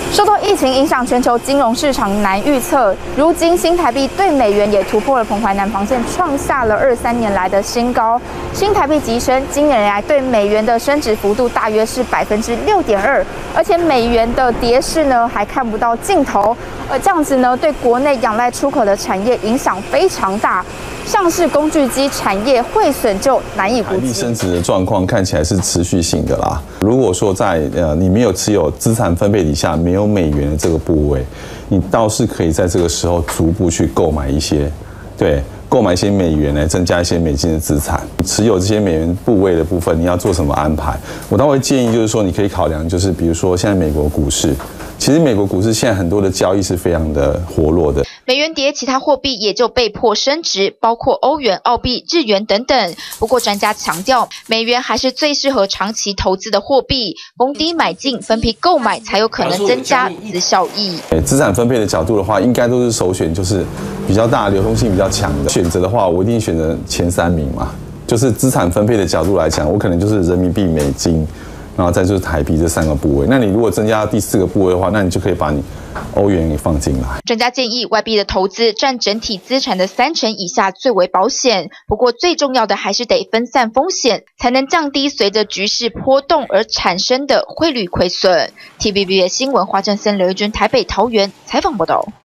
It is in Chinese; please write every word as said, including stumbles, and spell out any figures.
受到疫情影响，全球金融市场难预测。如今新台币对美元也突破了彭淮南防线，创下了二三年来的新高。新台币急升，今年来对美元的升值幅度大约是百分之六点二，而且美元的跌势呢还看不到尽头。而这样子呢，对国内仰赖出口的产业影响非常大。 像是工具机产业汇损就难以估计。 台币升值的状况看起来是持续性的啦。如果说在呃你没有持有资产分配底下没有美元的这个部位，你倒是可以在这个时候逐步去购买一些，对，购买一些美元来增加一些美金的资产。持有这些美元部位的部分，你要做什么安排？我倒会建议就是说，你可以考量就是比如说现在美国股市，其实美国股市现在很多的交易是非常的活络的。 美元跌，其他货币也就被迫升值，包括欧元、澳币、日元等等。不过专家强调，美元还是最适合长期投资的货币，逢低买进，分批购买才有可能增加资效益。 资产分配的角度的话，应该都是首选，就是比较大、流动性比较强的选择的话，我一定选择前三名嘛。就是资产分配的角度来讲，我可能就是人民币、美金。 然后再就是台币这三个部位，那你如果增加第四个部位的话，那你就可以把你欧元给放进来。 专家建议，外币的投资占整体资产的三成以下最为保险。不过最重要的还是得分散风险，才能降低随着局势波动而产生的汇率亏损。T V B S 新闻华正森、刘玉君台北、桃园采访报道。